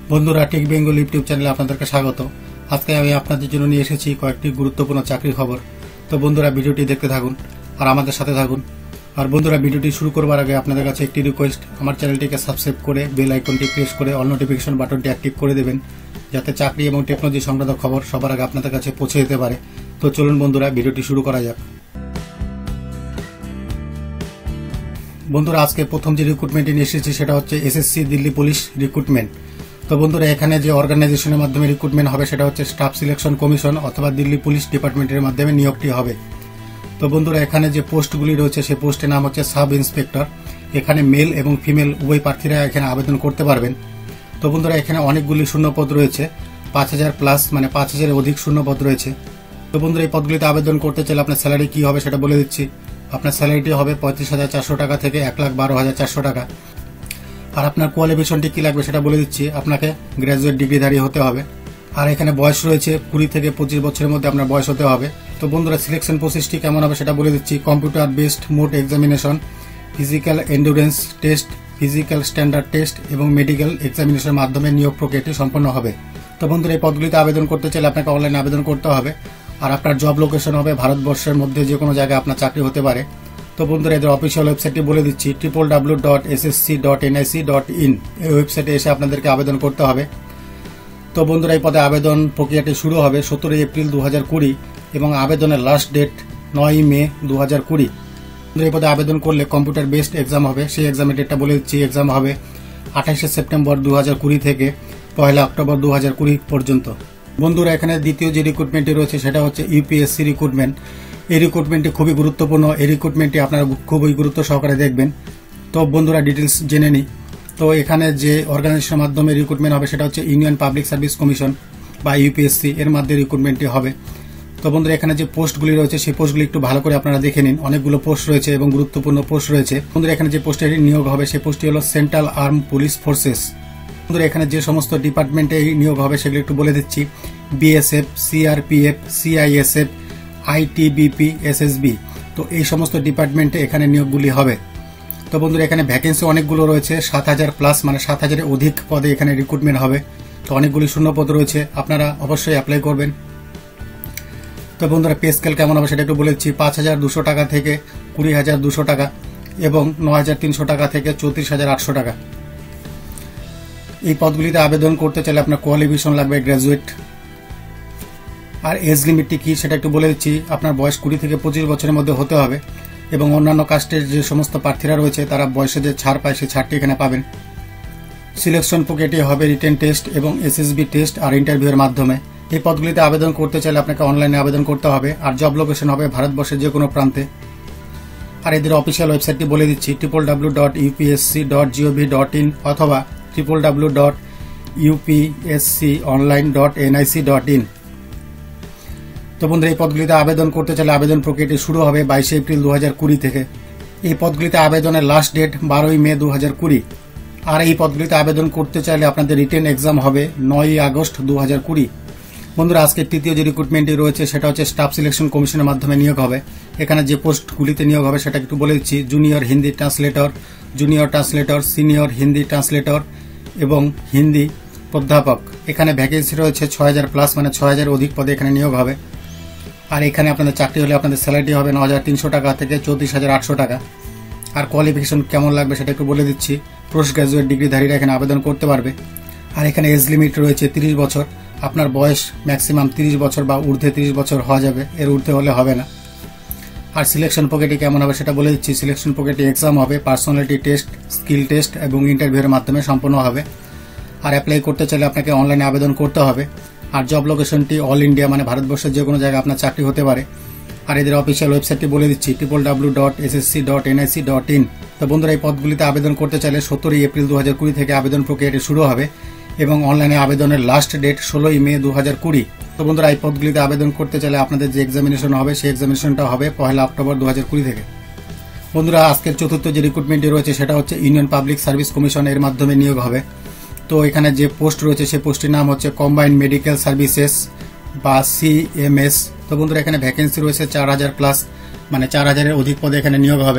বন্ধুরা, take Bengal YouTube চ্যানেলে আপনাদেরকে স্বাগত। আজকে আমি আপনাদের জন্য নিয়ে এসেছি কয়েকটি গুরুত্বপূর্ণ চাকরির খবর। তো বন্ধুরা, ভিডিওটি দেখতে থাকুন আর আমাদের সাথে থাকুন। আর বন্ধুরা, ভিডিওটি শুরু করবার আগে আপনাদের কাছে একটি রিকোয়েস্ট, আমার চ্যানেলটিকে সাবস্ক্রাইব করে বেল আইকনটি প্রেস করে অল নোটিফিকেশন বাটনটি অ্যাক্টিভ করে দেবেন, যাতে চাকরি এবং টেকনোলজি সংক্রান্ত খবর সবার আগে আপনাদের কাছে পৌঁছে যেতে পারে। তো চলুন বন্ধুরা, ভিডিওটি শুরু করা যাক। বন্ধুরা, আজকে প্রথম যে রিক্রুটমেন্টটি নিয়ে এসেছি সেটা হচ্ছে এসএসসি দিল্লি পুলিশ রিক্রুটমেন্ট। তো বন্ধুরা, এখানে যে অর্গানাইজেশনের মাধ্যমে রিক্রুটমেন্ট হবে সেটা হচ্ছে স্টাফ সিলেকশন কমিশন অথবা দিল্লি পুলিশ ডিপার্টমেন্টের মাধ্যমে নিয়োগটি হবে। তো বন্ধুরা, এখানে যে পোস্টগুলি রয়েছে সেই পোস্টের নাম হচ্ছে সাব ইন্সপেক্টর। এখানে মেল এবং ফিমেল উভয় প্রার্থীরা এখানে আবেদন করতে পারবেন। তো বন্ধুরা, এখানে অনেকগুলি শূন্যপদ রয়েছে, 5000 প্লাস, মানে 5000 অধিক শূন্যপদ রয়েছে। তো বন্ধুরা, এই পদগুলিতে আবেদন করতে চাইলে আপনার স্যালারি কি হবে সেটা বলে দিচ্ছি। আপনার স্যালারিটি হবে 35,400 টাকা থেকে 1,12,400 টাকা। আর আপনার কোয়ালিফিকেশনটি কি লাগবে সেটা বলে দিচ্ছি। আপনাকে গ্র্যাজুয়েট ডিগ্রিধারী হতে হবে। আর এখানে বয়স রয়েছে 20 থেকে 25 বছরের মধ্যে আপনার বয়স হতে হবে। তো বন্ধুরা, সিলেকশন প্রসেসটি কেমন হবে সেটা বলে দিচ্ছি। Computer based mode examination, physical endurance test, physical standard test এবং মেডিকেল এক্সামিনেশনের মাধ্যমে নিয়োগ প্রক্রিয়াটি সম্পন্ন হবে। তো বন্ধুরা, এই পদগুলিতে আবেদন করতে চাইলে আপনাকে অনলাইনে আবেদন করতে হবে। আর আপনার জব লোকেশন হবে ভারতবর্ষের মধ্যে যে কোনো জায়গায় আপনার চাকরি হতে পারে। তো বন্ধুরা, এদের অফিসিয়াল ওয়েবসাইটটি বলে দিচ্ছি, www.ssc.nic.in। এই ওয়েবসাইটে এসে আপনাদেরকে আবেদন করতে হবে। তো বন্ধুরা, এই পদে আবেদন প্রক্রিয়াটি শুরু হবে 17 এপ্রিল 2020 এবং আবেদনের লাস্ট ডেট 9 মে 2020। এই পদে আবেদন করলে কম্পিউটার বেসড এক্সাম হবে। সেই এক্সামের ডেটটা বলে দিচ্ছি। এক্সাম হবে 28 সেপ্টেম্বর 2020 থেকে 1 অক্টোবর 2020 পর্যন্ত। বন্ধুরা, এখানে দ্বিতীয় যে রিক্রুটমেন্টটি রয়েছে সেটা হচ্ছে ইউপিএসসি রিক্রুটমেন্ট। এই রিক্রুটমেন্টটি খুবই গুরুত্বপূর্ণ। এই রিক্রুটমেন্টটি আপনারা খুবই গুরুত্ব সহকারে দেখবেন। তো বন্ধুরা, ডিটেলস জেনে নিই। তো এখানে যে অর্গানাইজেশনের মাধ্যমে রিক্রুটমেন্ট হবে সেটা হচ্ছে ইউনিয়ন পাবলিক সার্ভিস কমিশন বা ইউপিএসসি, এর মাধ্যমে রিক্রুটমেন্টটি হবে। তো বন্ধুরা, এখানে যে পোস্টগুলি রয়েছে সেই পোস্টগুলি একটু ভালো করে আপনারা দেখে নিন। অনেকগুলো পোস্ট রয়েছে এবং গুরুত্বপূর্ণ পোস্ট রয়েছে। বন্ধুরা, এখানে যে পোস্টে নিয়োগ হবে সেই পোস্টটি হলো সেন্ট্রাল আর্ম পুলিশ ফোর্সেস। বন্ধুরা, এখানে যে সমস্ত ডিপার্টমেন্টে নিয়োগ হবে সেগুলো একটু বলে দিচ্ছি। BSF, CRPF, CISF, ITBP, SSB. তো এই সমস্ত ডিপার্টমেন্টে এখানে নিয়োগগুলি হবে। তো বন্ধুরা, এখানে ভ্যাকেন্সি অনেকগুলো রয়েছে, 7000 প্লাস, মানে 7000 অধিক পদে এখানে রিক্রুটমেন্ট হবে। তো অনেকগুলি শূন্যপদ রয়েছে, আপনারা অবশ্যই অ্যাপ্লাই করবেন। তো বন্ধুরা, পে স্কেল কেমন হবে সেটা একটু বলেছি। 5200 টাকা থেকে 20,200 টাকা এবং 9300 টাকা থেকে 34,800 টাকা। এই পদগুলিতে আবেদন করতে চাইলে আপনার কোয়ালিফিকেশন লাগবে গ্র্যাজুয়েট। আর এজ লিমিটটি কি সেটা একটু বলে দিচ্ছি। আপনার বয়স 20 থেকে 25 বছরের মধ্যে হতে হবে এবং অন্যান্য কাস্টের যে সমস্ত প্রার্থীরা রয়েছে তারা বয়সে যে ছাড় পায় সেই ছাড়টি এখানে পাবেন। সিলেকশন প্রক্রিয়াটি হবে রিটেন টেস্ট এবং এসএসবি টেস্ট আর ইন্টারভিউয়ের মাধ্যমে। এই পদগুলিতে আবেদন করতে চাইলে আপনাকে অনলাইনে আবেদন করতে হবে। আর জব লোকেশন হবে ভারতবর্ষের যে কোনো প্রান্তে। আর এদের অফিসিয়াল ওয়েবসাইটটি বলে দিচ্ছি, www.upsc.gov.in অথবা www.upsconline.nic.in। তো বন্ধুরা, এই পদগুলিতে আবেদন করতে চাইলে আবেদন প্রক্রিয়াটি শুরু হবে 22 এপ্রিল 2020 থেকে। এই পদগুলিতে আবেদনের লাস্ট ডেট 12 মে 2020। আর এই পদগুলিতে আবেদন করতে চাইলে আপনাদের রিটেন এক্সাম হবে 9 আগস্ট 2020। বন্ধুরা, আজকে তৃতীয় যে রিক্রুটমেন্টটি রয়েছে সেটা হচ্ছে স্টাফ সিলেকশন কমিশনের মাধ্যমে নিয়োগ হবে। এখানে যে পোস্টগুলিতে নিয়োগ হবে সেটা একটু বলে দিচ্ছি। Junior Hindi translator, junior translator, senior Hindi translator এবং হিন্দি অধ্যাপক। এখানে ভ্যাকেন্সি রয়েছে 6000 প্লাস, মানে 6000 অধিক পদে এখানে নিয়োগ হবে। আর এখানে আপনাদের চাকরি হলে আপনাদের স্যালারি হবে 9300 টাকা থেকে 34,800 টাকা। আর কোয়ালিফিকেশন কেমন লাগবে সেটা একটু বলে দিচ্ছি। পোস্ট গ্রাজুয়েট ডিগ্রিধারীরা এখানে আবেদন করতে পারবে। আর এখানে এজ লিমিট রয়েছে 30 বছর। আপনার বয়স ম্যাক্সিমাম 30 বছর বা ঊর্ধ্বে 30 বছর হওয়া যাবে, এর ঊর্ধ্বে হলে হবে না। আর সিলেকশন প্রক্রিয়াটি কেমন হবে সেটা বলে দিচ্ছি। সিলেকশন প্রক্রিয়াটি এক্সাম হবে, পার্সোনালিটি টেস্ট, স্কিল টেস্ট এবং ইন্টারভিউয়ের মাধ্যমে সম্পন্ন হবে। আর অ্যাপ্লাই করতে চাইলে আপনাকে অনলাইনে আবেদন করতে হবে। আর জব লোকেশনটি অল ইন্ডিয়া, মানে ভারতবর্ষের যে কোনো জায়গায় আপনার চাকরি হতে পারে। আর এদের অফিসিয়াল ওয়েবসাইটটি বলে দিচ্ছি, www.ssc.nic.in। তো বন্ধুরা, এই পদগুলিতে আবেদন করতে চাইলে 17 এপ্রিল 2020 থেকে আবেদন প্রক্রিয়াটি শুরু হবে এবং অনলাইনে আবেদনের লাস্ট ডেট 16 মে 2020। তো বন্ধুরা, এই পদগুলিতে আবেদন করতে চাইলে আপনাদের যে এক্সামিনেশন হবে সেই এক্সামিনেশনটা হবে 1 অক্টোবর 2020 থেকে। বন্ধুরা, আজকের চতুর্থ যে রিক্রুটমেন্টটি রয়েছে সেটা হচ্ছে ইউনিয়ন পাবলিক সার্ভিস কমিশন, এর মাধ্যমে নিয়োগ হবে। তো এখানে যে পোস্ট রয়েছে সেই পোস্টের নাম হচ্ছে কম্বাইন্ড মেডিকেল সার্ভিসেস বা সিএমএস। তো বন্ধুরা, এখানে ভ্যাকেন্সি রয়েছে 4000 প্লাস, মানে 4000 অধিক পদে এখানে নিয়োগ হবে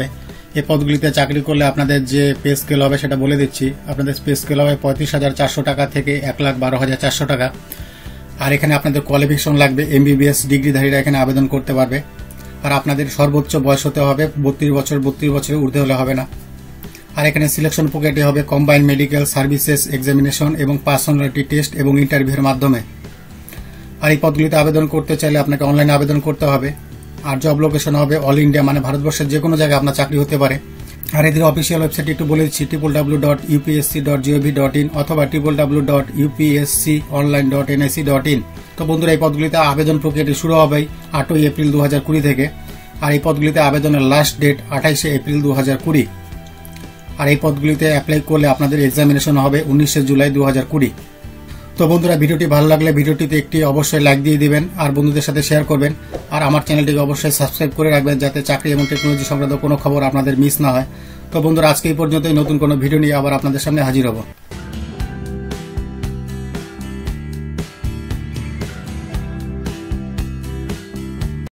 এই পদগুলিতে চাকরি করলে আপনাদের যে পে স্কেল হবে সেটা বলে দিচ্ছি। আপনাদের পে স্কেল হবে 35,400 টাকা থেকে 1,12,400 টাকা। আর এখানে আপনাদের কোয়ালিফিকেশন লাগবে, MBBS ডিগ্রিধারীরা এখানে আবেদন করতে পারবে। আর আপনাদের সর্বোচ্চ বয়স হতে হবে 32 বছর, 32 বছরের ঊর্ধ্বে হলে হবে না। আর এখানে সিলেকশন প্রক্রিয়াটি হবে কম্বাইন্ড মেডিকেল সার্ভিসেস এক্সামিনেশন এবং পার্সোনালিটি টেস্ট এবং ইন্টারভিউর মাধ্যমে। আর এই পদগুলিতে আবেদন করতে চাইলে আপনাকে অনলাইনে আবেদন করতে হবে। আর জব লোকেশন হবে অল ইন্ডিয়া, মানে ভারতবর্ষের যে কোনো জায়গায় আপনার চাকরি হতে পারে। আর এদের অফিসিয়াল ওয়েবসাইট একটু বলে দিচ্ছি, www.upsc.gov.in অথবা www.upsconline.nic.in। তো বন্ধুরা, এই পদগুলিতে আবেদন প্রক্রিয়াটি শুরু হবে 8 এপ্রিল 2020 থেকে। আর এই পদগুলিতে আবেদনের লাস্ট ডেট 28 এপ্রিল 2020। আর এই পদগুলিতে অ্যাপ্লাই করলে আপনাদের এক্সামিনেশন হবে 19 জুলাই 2020। তো বন্ধুরা, ভিডিওটি ভালো লাগলে ভিডিওটিতে একটি অবশ্যই লাইক দিয়ে দিবেন আর বন্ধুদের সাথে শেয়ার করবেন। আর আমার চ্যানেলটিকে অবশ্যই সাবস্ক্রাইব করে রাখবেন যাতে চাকরি এবং টেকনোলজি সংক্রান্ত কোনো খবর আপনাদের মিস না হয়। তো বন্ধুরা, আজকে এই পর্যন্তই। নতুন কোনো ভিডিও নিয়ে আবার আপনাদের সামনে হাজির হব।